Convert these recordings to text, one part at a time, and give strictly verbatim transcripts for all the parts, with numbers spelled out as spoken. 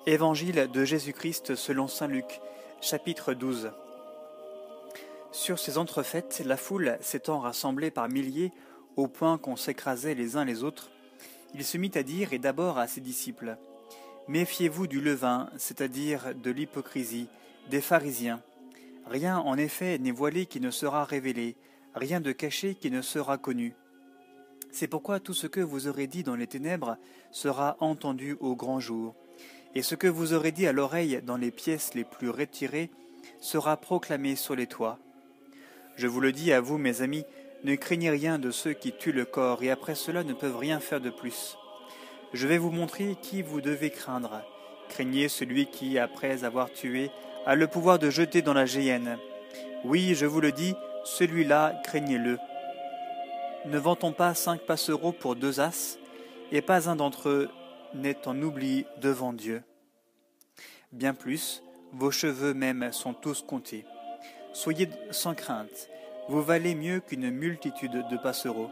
Évangile de Jésus-Christ selon saint Luc, chapitre douze. Sur ces entrefaites, la foule s'étant rassemblée par milliers, au point qu'on s'écrasait les uns les autres, il se mit à dire, et d'abord à ses disciples, « Méfiez-vous du levain, c'est-à-dire de l'hypocrisie, des pharisiens. Rien en effet n'est voilé qui ne sera révélé, rien de caché qui ne sera connu. C'est pourquoi tout ce que vous aurez dit dans les ténèbres sera entendu au grand jour. Et ce que vous aurez dit à l'oreille dans les pièces les plus retirées sera proclamé sur les toits. Je vous le dis à vous, mes amis, ne craignez rien de ceux qui tuent le corps et après cela ne peuvent rien faire de plus. Je vais vous montrer qui vous devez craindre. Craignez celui qui, après avoir tué, a le pouvoir de jeter dans la géhenne. Oui, je vous le dis, celui-là, craignez-le. Ne vend-on pas cinq passereaux pour deux as, et pas un d'entre eux n'est en oubli devant Dieu. Bien plus, vos cheveux même sont tous comptés. Soyez sans crainte, vous valez mieux qu'une multitude de passereaux.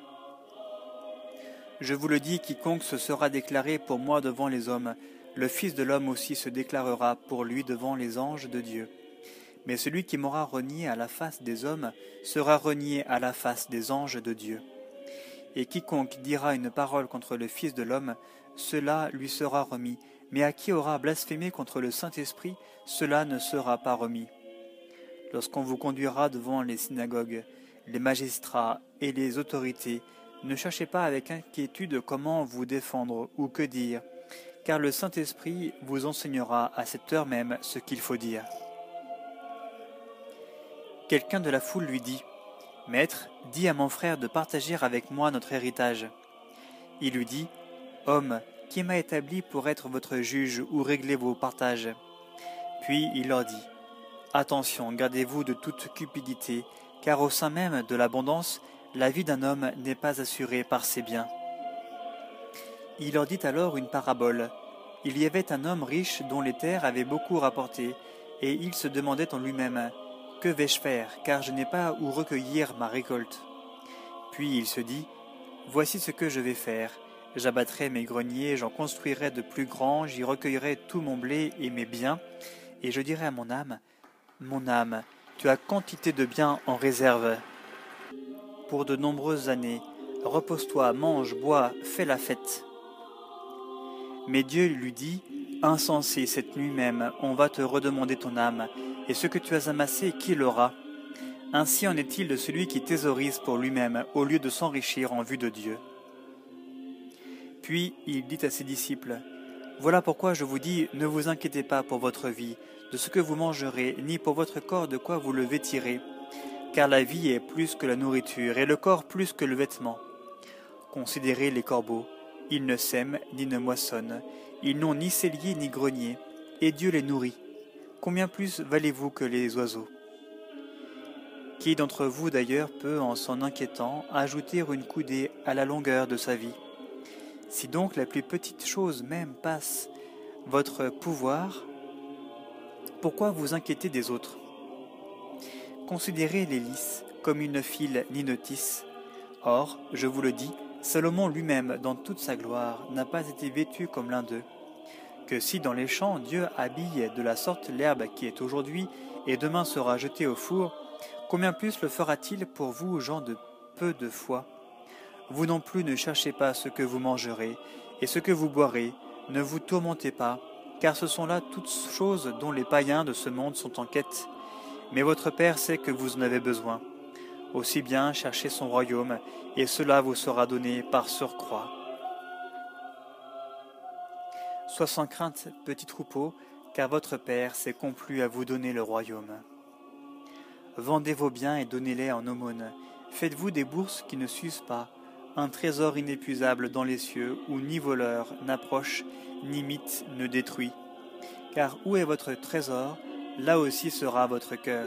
Je vous le dis, quiconque se sera déclaré pour moi devant les hommes, le Fils de l'homme aussi se déclarera pour lui devant les anges de Dieu. Mais celui qui m'aura renié à la face des hommes sera renié à la face des anges de Dieu. Et quiconque dira une parole contre le Fils de l'homme, cela lui sera remis, mais à qui aura blasphémé contre le Saint-Esprit, cela ne sera pas remis. Lorsqu'on vous conduira devant les synagogues, les magistrats et les autorités, ne cherchez pas avec inquiétude comment vous défendre ou que dire, car le Saint-Esprit vous enseignera à cette heure même ce qu'il faut dire. Quelqu'un de la foule lui dit, « Maître, dis à mon frère de partager avec moi notre héritage. » Il lui dit, « Homme, qui m'a établi pour être votre juge ou régler vos partages ?» Puis il leur dit, « Attention, gardez-vous de toute cupidité, car au sein même de l'abondance, la vie d'un homme n'est pas assurée par ses biens. » Il leur dit alors une parabole. Il y avait un homme riche dont les terres avaient beaucoup rapporté, et il se demandait en lui-même, « Que vais-je faire, car je n'ai pas où recueillir ma récolte ?» Puis il se dit, « Voici ce que je vais faire. J'abattrai mes greniers, j'en construirai de plus grands, j'y recueillerai tout mon blé et mes biens, et je dirai à mon âme, « Mon âme, tu as quantité de biens en réserve pour de nombreuses années. Repose-toi, mange, bois, fais la fête. » Mais Dieu lui dit, « Insensé, cette nuit même, on va te redemander ton âme, et ce que tu as amassé, qui l'aura ? Ainsi en est-il de celui qui thésaurise pour lui-même, au lieu de s'enrichir en vue de Dieu. » Puis il dit à ses disciples, « Voilà pourquoi je vous dis, ne vous inquiétez pas pour votre vie, de ce que vous mangerez, ni pour votre corps de quoi vous le vêtirez, car la vie est plus que la nourriture, et le corps plus que le vêtement. Considérez les corbeaux, ils ne sèment ni ne moissonnent, ils n'ont ni cellier ni grenier, et Dieu les nourrit. Combien plus valez-vous que les oiseaux ? Qui d'entre vous d'ailleurs peut, en s'en inquiétant, ajouter une coudée à la longueur de sa vie ? Si donc la plus petite chose même passe votre pouvoir, pourquoi vous inquiétez des autres ? Considérez les lys, comme ils ne filent ni ne tissent. Or, je vous le dis, Salomon lui-même, dans toute sa gloire, n'a pas été vêtu comme l'un d'eux. Que si dans les champs Dieu habille de la sorte l'herbe qui est aujourd'hui et demain sera jetée au four, combien plus le fera-t-il pour vous, gens de peu de foi ? Vous non plus ne cherchez pas ce que vous mangerez, et ce que vous boirez, ne vous tourmentez pas, car ce sont là toutes choses dont les païens de ce monde sont en quête. Mais votre Père sait que vous en avez besoin. Aussi bien cherchez son royaume, et cela vous sera donné par surcroît. Sois sans crainte, petit troupeau, car votre Père s'est complu à vous donner le royaume. Vendez vos biens et donnez-les en aumône. Faites-vous des bourses qui ne s'usent pas, un trésor inépuisable dans les cieux, où ni voleur n'approche, ni mythe ne détruit. Car où est votre trésor, là aussi sera votre cœur.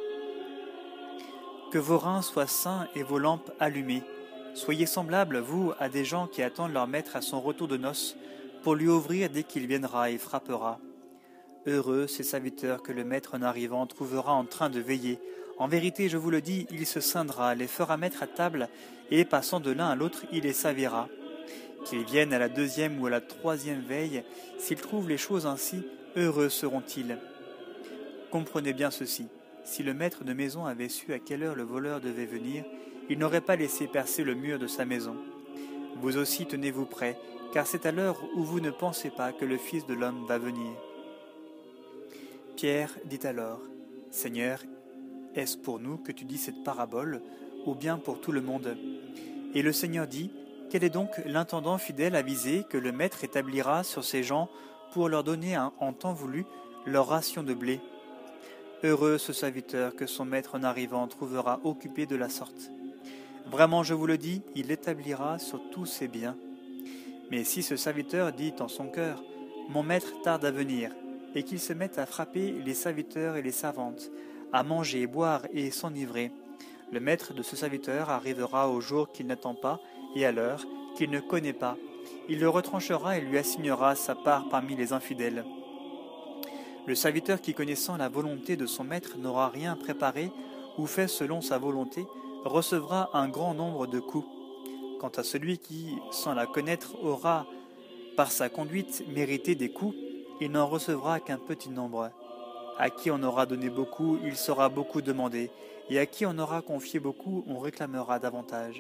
Que vos reins soient sains et vos lampes allumées. Soyez semblables, vous, à des gens qui attendent leur maître à son retour de noces, pour lui ouvrir dès qu'il viendra et frappera. Heureux ces serviteurs que le maître en arrivant trouvera en train de veiller. En vérité, je vous le dis, il se scindra, les fera mettre à table, et passant de l'un à l'autre, il les servira. Qu'ils viennent à la deuxième ou à la troisième veille, s'ils trouvent les choses ainsi, heureux seront-ils. Comprenez bien ceci, si le maître de maison avait su à quelle heure le voleur devait venir, il n'aurait pas laissé percer le mur de sa maison. Vous aussi tenez-vous prêts, car c'est à l'heure où vous ne pensez pas que le Fils de l'homme va venir. Pierre dit alors, « Seigneur, est-ce pour nous que tu dis cette parabole, ou bien pour tout le monde ?» Et le Seigneur dit, « Quel est donc l'intendant fidèle avisé que le maître établira sur ses gens pour leur donner un, en temps voulu leur ration de blé ? Heureux ce serviteur que son maître en arrivant trouvera occupé de la sorte. Vraiment, je vous le dis, il l'établira sur tous ses biens. Mais si ce serviteur dit en son cœur, « Mon maître tarde à venir », et qu'il se mette à frapper les serviteurs et les servantes, à manger, boire et s'enivrer, le maître de ce serviteur arrivera au jour qu'il n'attend pas et à l'heure qu'il ne connaît pas. Il le retranchera et lui assignera sa part parmi les infidèles. Le serviteur qui, connaissant la volonté de son maître, n'aura rien préparé ou fait selon sa volonté, recevra un grand nombre de coups. Quant à celui qui, sans la connaître, aura, par sa conduite, mérité des coups, il n'en recevra qu'un petit nombre. À qui on aura donné beaucoup, il sera beaucoup demandé, et à qui on aura confié beaucoup, on réclamera davantage.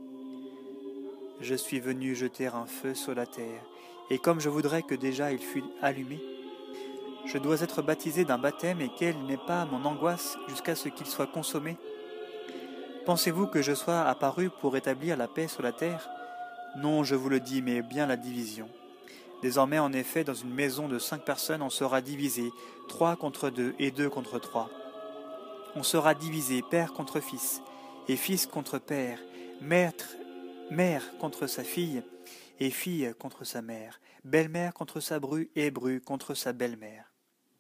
Je suis venu jeter un feu sur la terre, et comme je voudrais que déjà il fût allumé, je dois être baptisé d'un baptême, et quelle n'est pas mon angoisse jusqu'à ce qu'il soit consommé? Pensez-vous que je sois apparu pour établir la paix sur la terre? Non, je vous le dis, mais bien la division. Désormais, en effet, dans une maison de cinq personnes, on sera divisé, trois contre deux et deux contre trois. On sera divisé, père contre fils, et fils contre père, maître, mère contre sa fille, et fille contre sa mère, belle-mère contre sa bru, et bru contre sa belle-mère.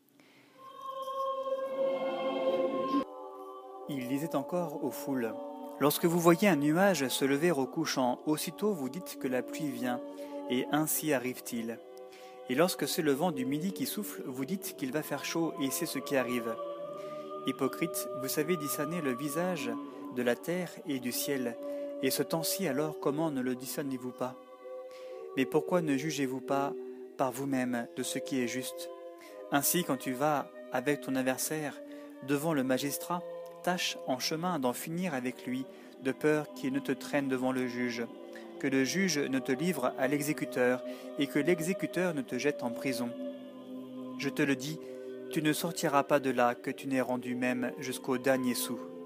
Il disait encore aux foules, « Lorsque vous voyez un nuage se lever au couchant, aussitôt vous dites que la pluie vient, et ainsi arrive-t-il. Et lorsque c'est le vent du midi qui souffle, vous dites qu'il va faire chaud, et c'est ce qui arrive. Hypocrite, vous savez discerner le visage de la terre et du ciel, et ce temps-ci alors comment ne le discernez-vous pas? Mais pourquoi ne jugez-vous pas par vous-même de ce qui est juste? Ainsi, quand tu vas avec ton adversaire devant le magistrat, tâche en chemin d'en finir avec lui, de peur qu'il ne te traîne devant le juge, que le juge ne te livre à l'exécuteur et que l'exécuteur ne te jette en prison. Je te le dis, tu ne sortiras pas de là que tu n'aies rendu même jusqu'au dernier sou.